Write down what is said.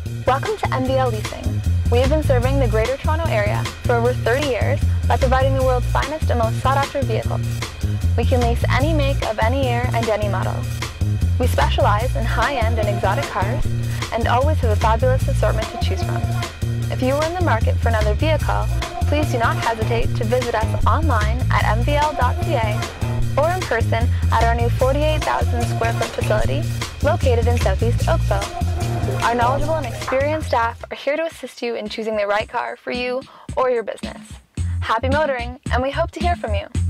Welcome to MVL Leasing. We have been serving the Greater Toronto Area for over 30 years by providing the world's finest and most sought-after vehicles. We can lease any make of any year and any model. We specialize in high-end and exotic cars and always have a fabulous assortment to choose from. If you are in the market for another vehicle, please do not hesitate to visit us online at mvl.ca or in person at our new 48,000 square foot facility located in Southeast Oakville. Our knowledgeable and experienced staff are here to assist you in choosing the right car for you or your business. Happy motoring, and we hope to hear from you.